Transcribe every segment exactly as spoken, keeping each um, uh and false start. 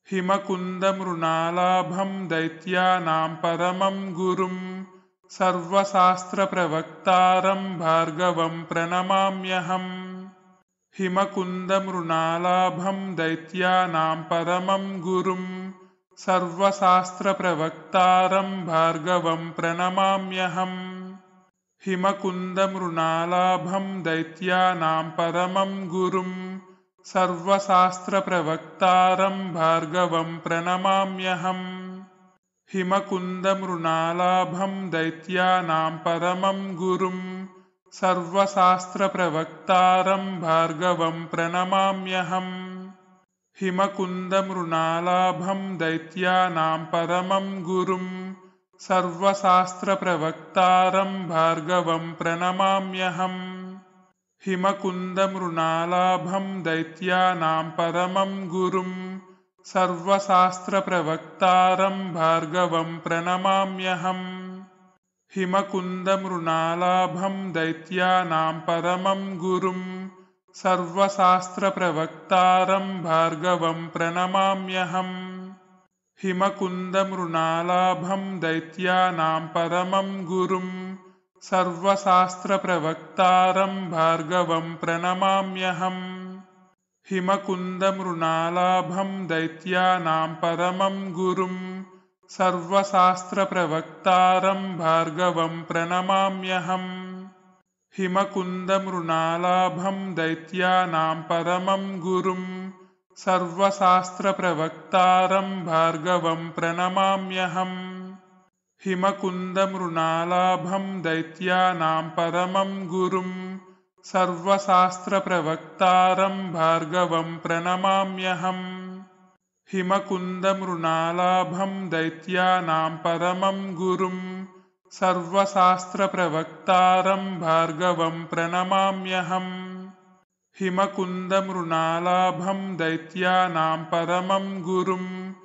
हिमकुन्दमृणालाभं दैत्यानां परमं गुरुं सर्वशास्त्रप्रवक्तारं भार्गवं प्रणमाम्यहम्। हिमकुन्दमृणालाभं दैत्यानां परमं गुरुं सर्वशास्त्रप्रवक्तारं भार्गवं प्रणमाम्यहम्। हिमकुन्दमृणालाभं दैत्यानां परमं गुरुं सर्वशास्त्रप्रवक्तारं भार्गवं प्रणमाम्यहम्। हिमकुन्दमृणालाभं दैत्यानां परमं गुरुं सर्वशास्त्रप्रवक्तारं भार्गवं प्रणमाम्यहम्। हिमकुन्दमृणालाभं दैत्यानां परमं गुरुं सर्वशास्त्रप्रवक्तारं भार्गवं प्रणमाम्यहम्। हिमकुन्दमृणालाभं दैत्यानां परमं गुरुं सर्वशास्त्रप्रवक्तारं भार्गवं प्रणमाम्यहम्। हिमकुन्दमृणालाभं दैत्यानां परमं गुरुं सर्वशास्त्रप्रवक्तारं भार्गवं प्रणमाम्यहम्। हिमकुन्दमृणालाभं दैत्यानां परमं गुरुं सर्वशास्त्रप्रवक्तारं भार्गवं प्रणमाम्यहम्। हिमकुन्दमृणालाभं दैत्यानां परमं गुरुं सर्वशास्त्रप्रवक्तारं भार्गवं प्रणमाम्यहम्। हिमकुन्दमृणालाभं दैत्यानां परमं गुरुं सर्वशास्त्रप्रवक्तारं भार्गवं प्रणमाम्यहम्। हिमकुन्दमृणालाभं दैत्यानां परमं गुरुं सर्वशास्त्रप्रवक्तारं भार्गवं प्रणमाम्यहम्। हिमकुन्दमृणालाभं दैत्यानां परमं गुरुं सर्वशास्त्रप्रवक्तारं भार्गवं प्रणमाम्यहम्। हिमकुन्दमृणालाभं दैत्यानां परमं गुरुं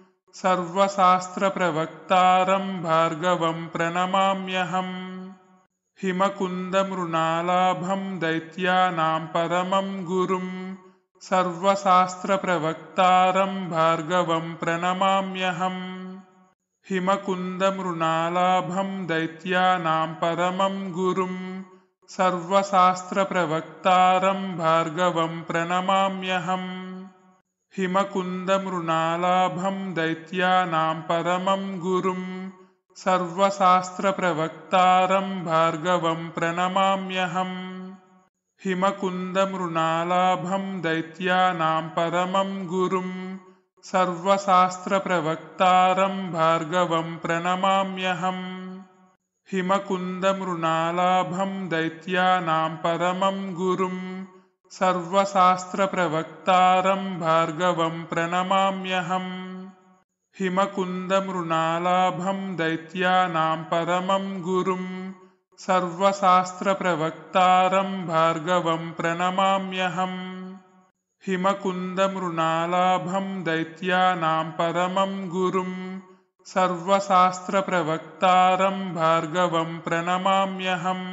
सर्वशास्त्रप्रवक्तारं भार्गवं प्रणमाम्यहम्। हिमकुन्दमृणालाभं दैत्यानां परमं गुरुं सर्वशास्त्रप्रवक्तारं भार्गवं प्रणमाम्यहम्। हिमकुन्दमृणालाभं दैत्यानां परमं गुरुं सर्वशास्त्रप्रवक्तारं भार्गवं प्रणमाम्यहम्। हिमकुन्दमृणालाभं दैत्यानां परमं गुरुं सर्वशास्त्रप्रवक्तारं भार्गवं प्रणमाम्यहम्। हिमकुन्दमृणालाभं दैत्यानां परमं गुरुं सर्वशास्त्रप्रवक्तारं भार्गवं प्रणमाम्यहम्। हिमकुन्दमृणालाभं दैत्यानां परमं गुरुं सर्वशास्त्रप्रवक्तारं भार्गवं प्रणमाम्यहम्। हिमकुन्दमृणालाभं दैत्यानां परमं गुरुं सर्वशास्त्रप्रवक्तारं भार्गवं प्रणमाम्यहम्। हिमकुन्दमृणालाभं दैत्यानां परमं गुरुं सर्वशास्त्रप्रवक्तारं भार्गवं प्रणमाम्यहम्।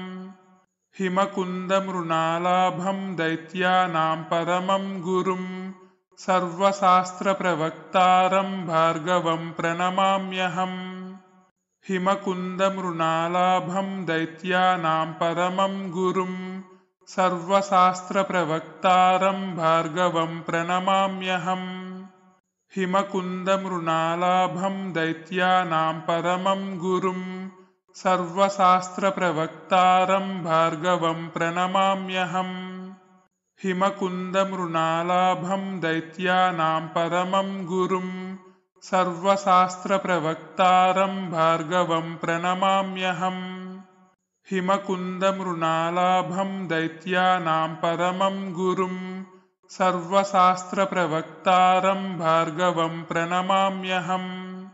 हिमकुन्दमृणालाभं दैत्यानां परमं गुरुं सर्वशास्त्रप्रवक्तारं भार्गवं प्रणमाम्यहम्। हिमकुन्दमृणालाभं दैत्यानां परमं गुरुं सर्वशास्त्रप्रवक्तारं भार्गवं प्रणमाम्यहम्। हिमकुन्दमृणालाभं दैत्यानां परमं गुरुं सर्वशास्त्रप्रवक्तारं भार्गवं प्रणमाम्यहम्। हिमकुन्दमृणालाभं दैत्यानां परमं गुरुं सर्वशास्त्रप्रवक्तारं भार्गवं प्रणमाम्यहम्। हिमकुन्दमृणालाभं दैत्यानां परमं गुरुं सर्वशास्त्रप्रवक्तारं भार्गवं प्रणमाम्यहम्।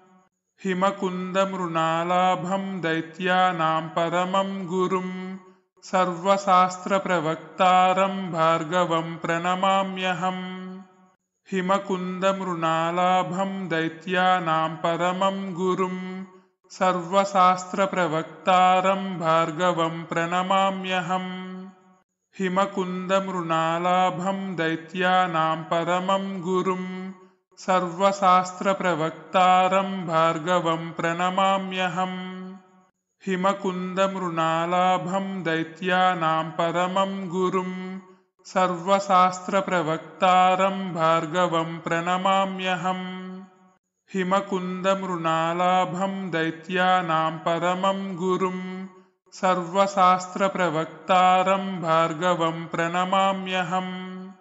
हिमकुन्दमृणालाभं दैत्यानां परमं गुरुं सर्वशास्त्रप्रवक्तारं भार्गवं प्रणमाम्यहम्। हिमकुन्दमृणालाभं दैत्यानां परमं गुरुं सर्वशास्त्रप्रवक्तारं भार्गवं प्रणमाम्यहम्। हिमकुन्दमृणालाभं दैत्यानां परमं गुरुं सर्वशास्त्रप्रवक्तारं भार्गवं प्रणमाम्यहम् हिमकुन्दमृणालाभं दैत्यानां परमं गुरुं सर्वशास्त्रप्रवक्तारं भार्गवं प्रणमाम्यहम् हिमकुन्दमृणालाभं दैत्यानां परमं गुरुं सर्वशास्त्रप्रवक्तारं भार्गवं प्रणमाम्यहम्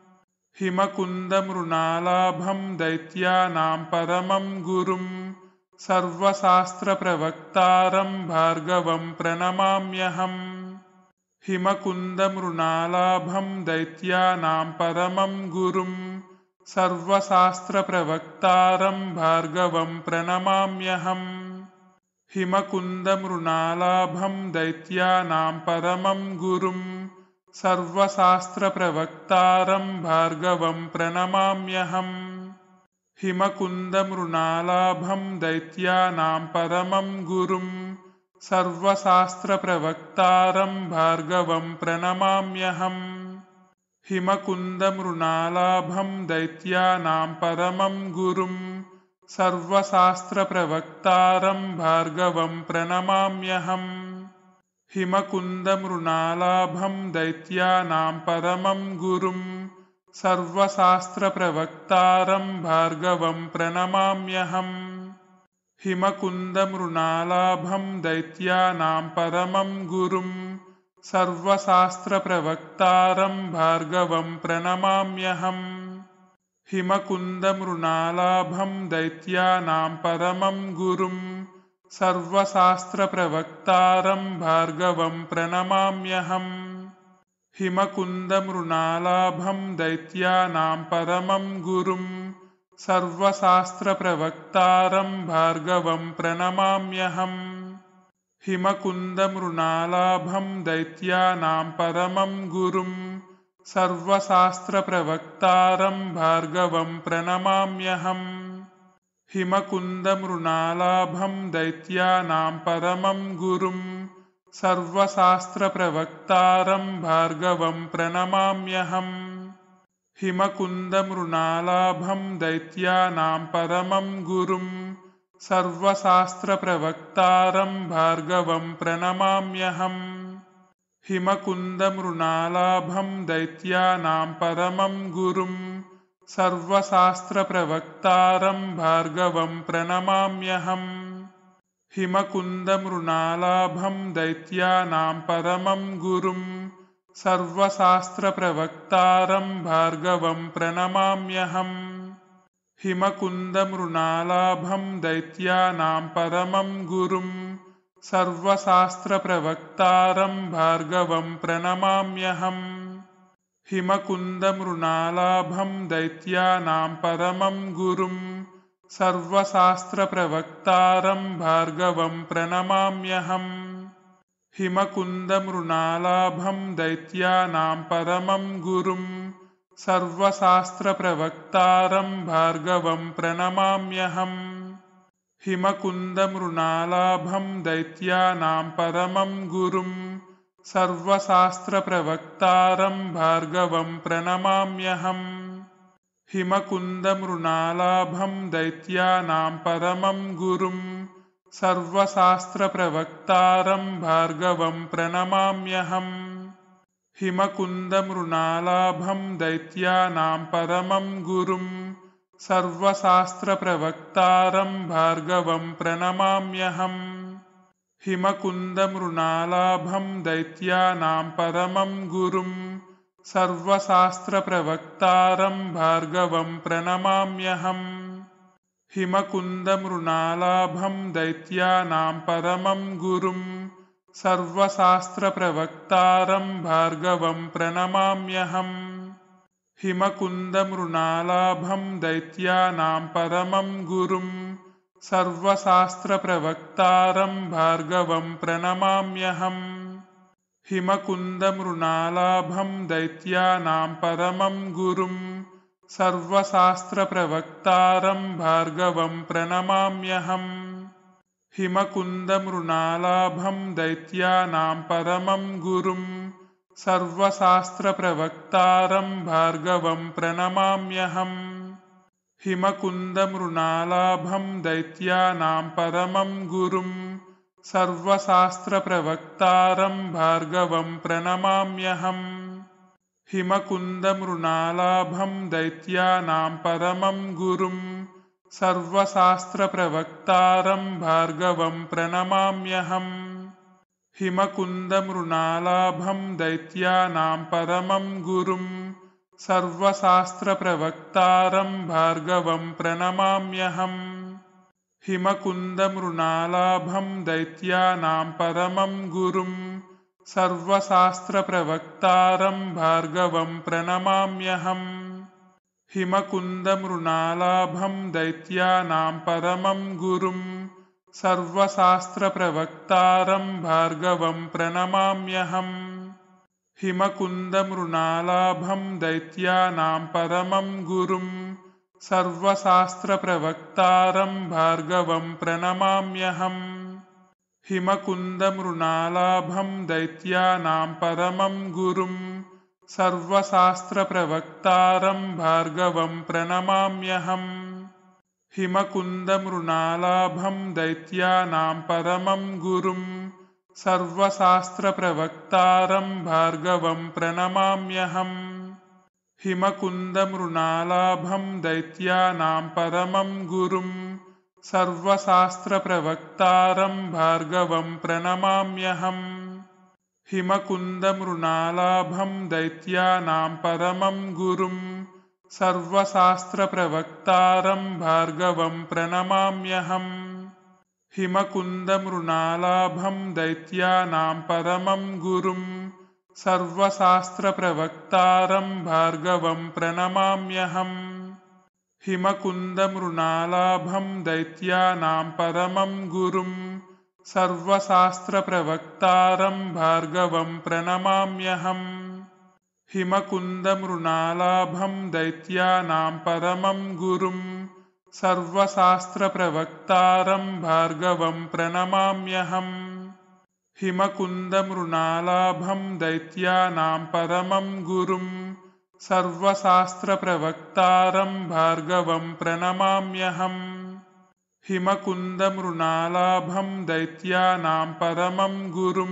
हिमकुन्दमृणालाभं दैत्यानां परमं गुरुं सर्वशास्त्रप्रवक्तारं भार्गवं प्रणमाम्यहम् हिमकुन्दमृणालाभं दैत्यानां परमं गुरुं सर्वशास्त्रप्रवक्तारं भार्गवं प्रणमाम्यहम् हिमकुन्दमृणालाभं दैत्यानां परमं गुरुं सर्वशास्त्रप्रवक्तारं भार्गवं प्रणमाम्यहम् हिमकुन्दमृणालाभं दैत्यानां परमं गुरुं सर्वशास्त्रप्रवक्तारं भार्गवं प्रणमाम्यहम् हिमकुन्दमृणालाभं दैत्यानां परमं गुरुं सर्वशास्त्रप्रवक्तारं भार्गवं प्रणमाम्यहम् हिमकुन्दमृणालाभं दैत्यानां परमं गुरुं सर्वशास्त्रप्रवक्तारं भार्गवं प्रणमाम्यहम् हिमकुन्दमृणालाभं दैत्यानां परमं गुरुं सर्वशास्त्रप्रवक्तारं भार्गवं प्रणमाम्यहम् हिमकुन्दमृणालाभं दैत्यानां परमं गुरुं सर्वशास्त्रप्रवक्तारं भार्गवं प्रणमाम्यहम् हिमकुन्दमृणालाभं दैत्यानां परमं गुरुं सर्वशास्त्रप्रवक्तारं भार्गवं प्रणमाम्यहम् हिमकुन्दमृणालाभं दैत्यानां परमं गुरुं सर्वशास्त्रप्रवक्तारं भार्गवं प्रणमाम्यहम् हिमकुन्दमृणालाभं दैत्यानां परमं गुरुं सर्वशास्त्रप्रवक्तारं भार्गवं प्रणमाम्यहम् हिमकुन्दमृणालाभं दैत्यानां परमं गुरुं सर्वशास्त्रप्रवक्तारं भार्गवं प्रणमाम्यहम् हिमकुन्दमृणालाभं दैत्यानां परमं गुरुं सर्वशास्त्रप्रवक्तारं भार्गवं प्रणमाम्यहम् हिमकुन्दमृणालाभं दैत्यानां परमं गुरुं सर्वशास्त्रप्रवक्तारं भार्गवं प्रणमाम्यहम् हिमकुन्दमृणालाभं दैत्यानां परमं गुरुं सर्वशास्त्रप्रवक्तारं भार्गवं प्रणमाम्यहम् हिमकुन्दमृणालाभं दैत्यानां परमं गुरुं सर्वशास्त्रप्रवक्तारं भार्गवं प्रणमाम्यहम् हिमकुन्दमृणालाभं दैत्यानां परमं गुरुं सर्वशास्त्रप्रवक्तारं भार्गवं प्रणमाम्यहम् हिमकुन्दमृणालाभं दैत्यानां परमं गुरुं सर्वशास्त्रप्रवक्तारं भार्गवं प्रणमाम्यहम् हिमकुन्दमृणालाभं दैत्यानां परमं गुरुं सर्वशास्त्रप्रवक्तारं भार्गवं प्रणमाम्यहम् हिमकुन्दमृणालाभं दैत्यानां परमं गुरुं सर्वशास्त्रप्रवक्तारं भार्गवं प्रणमाम्यहम् हिमकुन्दमृणालाभं दैत्यानां परमं गुरुं सर्वशास्त्रप्रवक्तारं भार्गवं प्रणमाम्यहम् हिमकुन्दमृणालाभं दैत्यानां परमं गुरुं सर्वशास्त्रप्रवक्तारं भार्गवं प्रणमाम्यहम् हिमकुन्दमृणालाभं दैत्यानां परमं गुरुं सर्वशास्त्रप्रवक्तारं भार्गवं प्रणमाम्यहम् हिमकुन्दमृणालाभं दैत्यानां परमं गुरुं सर्वशास्त्रप्रवक्तारं भार्गवं प्रणमाम्यहम् हिमकुन्दमृणालाभं दैत्यानां परमं गुरुं सर्वशास्त्रप्रवक्तारं भार्गवं प्रणमाम्यहम् हिमकुन्दमृणालाभं दैत्यानां परमं गुरुं सर्वशास्त्रप्रवक्तारं भार्गवं प्रणमाम्यहम् हिमकुन्दमृणालाभं दैत्यानां परमं गुरुं सर्वशास्त्रप्रवक्तारं भार्गवं प्रणमाम्यहम् हिमकुन्दमृणालाभं दैत्यानां परमं गुरुं सर्वशास्त्रप्रवक्तारं भार्गवं प्रणमाम्यहम् हिमकुन्दमृणालाभं दैत्यानां परमं गुरुं सर्वशास्त्रप्रवक्तारं भार्गवं प्रणमाम्यहम् हिमकुन्दमृणालाभं दैत्यानां परमं गुरुं सर्वशास्त्रप्रवक्तारं भार्गवं प्रणमाम्यहम् हिमकुन्दमृणालाभं दैत्यानां परमं गुरुं सर्वशास्त्रप्रवक्तारं भार्गवं प्रणमाम्यहम् हिमकुन्दमृणालाभं दैत्यानां परमं गुरुं सर्वशास्त्रप्रवक्तारं भार्गवं प्रणमाम्यहम् हिमकुन्दमृणालाभं दैत्यानां परमं गुरुं सर्वशास्त्रप्रवक्तारं भार्गवं प्रणमाम्यहम् हिमकुन्दमृणालाभं दैत्यानां परमं गुरुं सर्वशास्त्रप्रवक्तारं भार्गवं प्रणमाम्यहम् हिमकुन्दमृणालाभं दैत्यानां परमं गुरुं सर्वशास्त्रप्रवक्तारं भार्गवं प्रणमाम्यहम् हिमकुन्दमृणालाभं दैत्यानां परमं गुरुं सर्वशास्त्रप्रवक्तारं भार्गवं प्रणमाम्यहम् हिमकुन्दमृणालाभं दैत्यानां परमं गुरुं सर्वशास्त्रप्रवक्तारं भार्गवं प्रणमाम्यहम् हिमकुन्दमृणालाभं दैत्यानां परमं गुरुं सर्वशास्त्रप्रवक्तारं भार्गवं प्रणमाम्यहम् हिमकुन्दमृणालाभं दैत्यानां परमं गुरुं सर्वशास्त्रप्रवक्तारं भार्गवं प्रणमाम्यहम् हिमकुन्दमृणालाभं दैत्यानां परमं गुरुं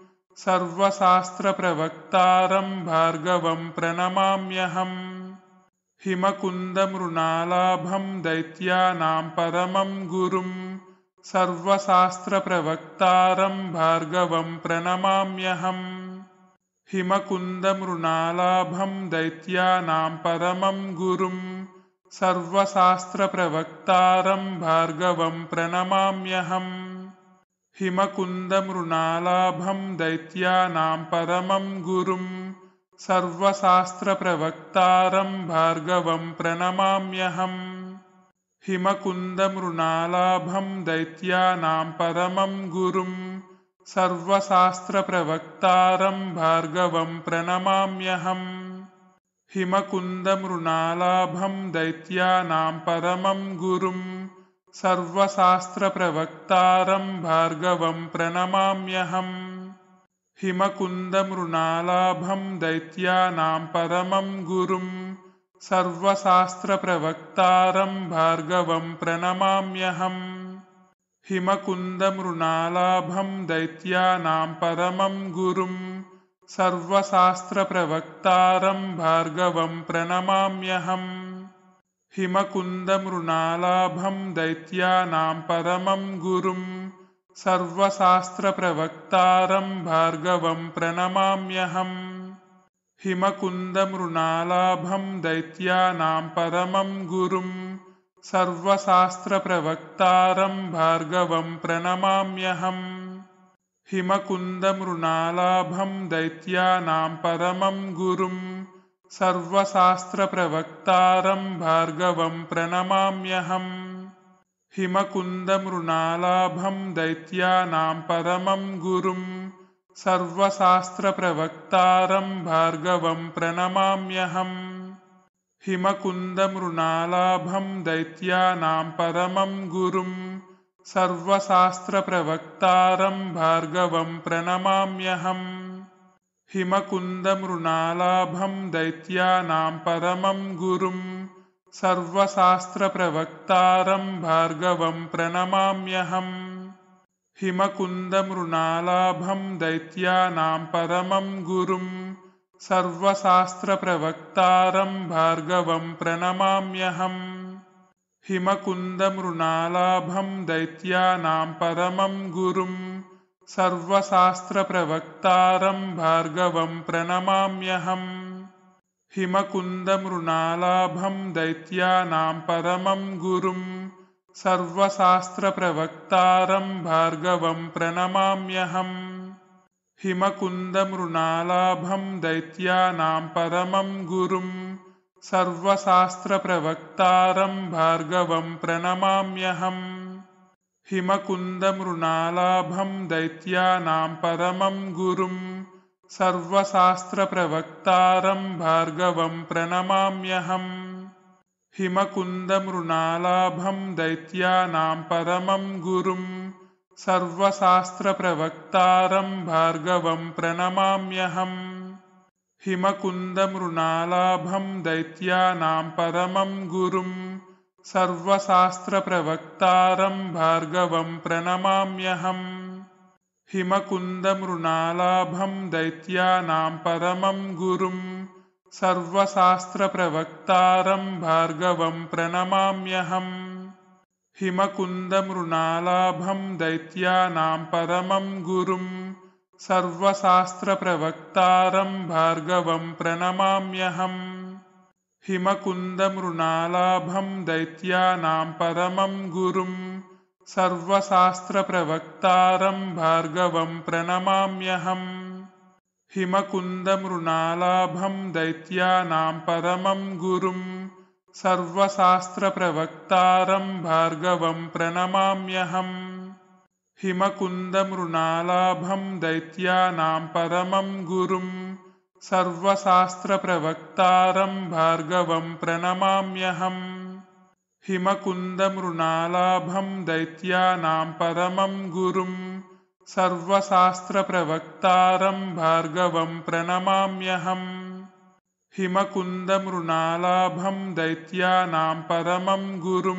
सर्वशास्त्रप्रवक्तारं भार्गवं प्रणमाम्यहम् हिमकुन्दमृणालाभं दैत्यानां परमं गुरुं सर्वशास्त्रप्रवक्तारं भार्गवं प्रणमाम्यहम् हिमकुन्दमृणालाभं दैत्यानां परमं गुरुं सर्वशास्त्रप्रवक्तारं भार्गवं प्रणमाम्यहम् हिमकुन्दमृणालाभं दैत्यानां परमं गुरुं सर्वशास्त्रप्रवक्तारं भार्गवं प्रणमाम्यहम् हिमकुन्दमृणालाभं दैत्यानां परमं गुरुं सर्वशास्त्रप्रवक्तारं भार्गवं प्रणमाम्यहम् हिमकुन्दमृणालाभं दैत्यानां परमं गुरुं सर्वशास्त्रप्रवक्तारं भार्गवं प्रणमाम्यहम् हिमकुन्दमृणालाभं दैत्यानां परमं गुरुं सर्वशास्त्रप्रवक्तारं भार्गवं प्रणमाम्यहम् हिमकुन्दमृणालाभं दैत्यानां परमं गुरुं सर्वशास्त्रप्रवक्तारं भार्गवं प्रणमाम्यहम् हिमकुन्दमृणालाभं दैत्यानां परमं गुरुं सर्वशास्त्रप्रवक्तारं भार्गवं प्रणमाम्यहम् हिमकुन्दमृणालाभं दैत्यानां परमं गुरुं सर्वशास्त्रप्रवक्तारं भार्गवं प्रणमाम्यहम् हिमकुन्दमृणालाभं दैत्यानां परमं गुरुं सर्वशास्त्रप्रवक्तारं भार्गवं प्रणमाम्यहम् हिमकुन्दमृणालाभं दैत्यानां परमं गुरुं सर्वशास्त्रप्रवक्तारं भार्गवं प्रणमाम्यहम् हिमकुन्दमृणालाभं दैत्यानां परमं गुरुं सर्वशास्त्रप्रवक्तारं भार्गवं प्रणमाम्यहम् हिमकुन्दमृणालाभं दैत्यानां परमं गुरुं सर्वशास्त्रप्रवक्तारं भार्गवं प्रणमाम्यहम् हिमकुन्दमृणालाभं दैत्यानां परमं गुरुं सर्वशास्त्रप्रवक्तारं भार्गवं प्रणमाम्यहम् हिमकुन्दमृणालाभं दैत्यानां परमं गुरुं सर्वशास्त्रप्रवक्तारं भार्गवं प्रणमाम्यहम् हिमकुन्दमृणालाभं दैत्यानां परमं गुरुं सर्वशास्त्रप्रवक्तारं भार्गवं प्रणमाम्यहम् हिमकुन्दमृणालाभं दैत्यानां परमं गुरुं सर्वशास्त्रप्रवक्तारं भार्गवं प्रणमाम्यहम् हिमकुन्दमृणालाभं दैत्यानां परमं गुरुं सर्वशास्त्रप्रवक्तारं भार्गवं प्रणमाम्यहम् हिमकुन्दमृणालाभं दैत्यानां परमं गुरुं सर्वशास्त्रप्रवक्तारं भार्गवं प्रणमाम्यहम् हिमकुन्दमृणालाभं दैत्यानां परमं गुरुं सर्वशास्त्रप्रवक्तारं भार्गवं प्रणमाम्यहम् हिमकुन्दमृणालाभं दैत्यानां परमं गुरुं सर्वशास्त्रप्रवक्तारं भार्गवं प्रणमाम्यहम् हिमकुन्दमृणालाभं दैत्यानां परमं गुरुं सर्वशास्त्रप्रवक्तारं भार्गवं प्रणमाम्यहम् हिमकुन्दमृणालाभं दैत्यानां परमं गुरुं सर्वशास्त्रप्रवक्तारं भार्गवं प्रणमाम्यहम् हिमकुन्दमृणालाभं दैत्यानां परमं गुरुं सर्वशास्त्रप्रवक्तारं भार्गवं प्रणमाम्यहम् हिमकुन्दमृणालाभं दैत्यानां परमं गुरुं सर्वशास्त्रप्रवक्तारं भार्गवं प्रणमाम्यहम् हिमकुन्दमृणालाभं दैत्यानां परमं गुरुं सर्वशास्त्रप्रवक्तारं भार्गवं प्रणमाम्यहम् हिमकुन्दमृणालाभं दैत्यानां परमं गुरुं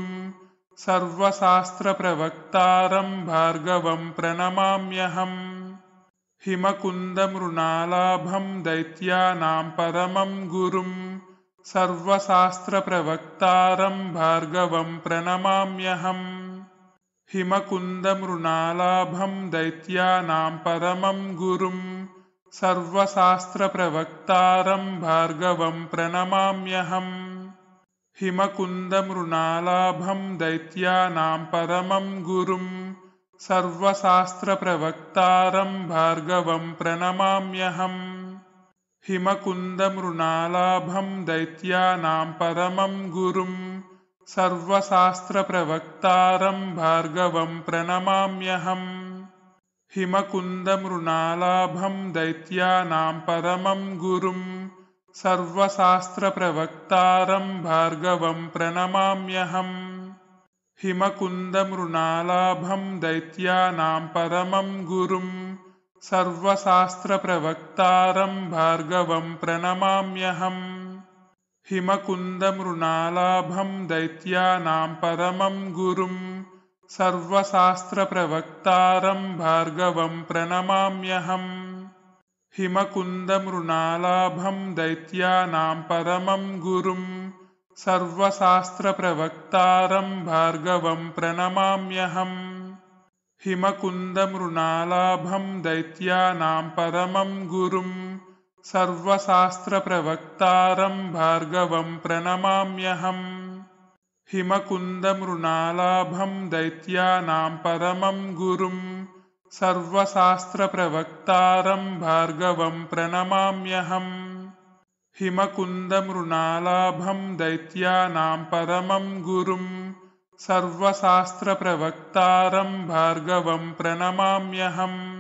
सर्वशास्त्रप्रवक्तारं भार्गवं प्रणमाम्यहम् हिमकुन्दमृणालाभं दैत्यानां परमं गुरुं सर्वशास्त्रप्रवक्तारं भार्गवं प्रणमाम्यहम् हिमकुन्दमृणालाभं दैत्यानां परमं गुरुं सर्वशास्त्रप्रवक्तारं भार्गवं प्रणमाम्यहम् हिमकुन्दमृणालाभं दैत्यानां परमं गुरुं सर्वशास्त्रप्रवक्तारं भार्गवं प्रणमाम्यहम् हिमकुन्दमृणालाभं दैत्यानां परमं गुरुं सर्वशास्त्रप्रवक्तारं भार्गवं प्रणमाम्यहम् हिमकुन्दमृणालाभं दैत्यानां परमं गुरुं सर्वशास्त्रप्रवक्तारं भार्गवं प्रणमाम्यहम् हिमकुन्दमृणालाभं दैत्यानां परमं गुरुं सर्वशास्त्रप्रवक्तारं भार्गवं प्रणमाम्यहम् हिमकुन्दमृणालाभं दैत्यानां परमं गुरुं सर्वशास्त्रप्रवक्तारं भार्गवं प्रणमाम्यहम् हिमकुन्दमृणालाभं दैत्यानां परमं गुरुं सर्वशास्त्रप्रवक्तारं भार्गवं प्रणमाम्यहम् हिमकुन्दमृणालाभं दैत्यानां परमं गुरुं सर्वशास्त्रप्रवक्तारं भार्गवं प्रणमाम्यहम् हिमकुन्दमृणालाभं दैत्यानां परमं गुरुं सर्वशास्त्रप्रवक्तारं भार्गवं प्रणमाम्यहम् हिमकुन्दमृणालाभं दैत्यानां परमं गुरुं सर्वशास्त्रप्रवक्तारं भार्गवं प्रणमाम्यहम्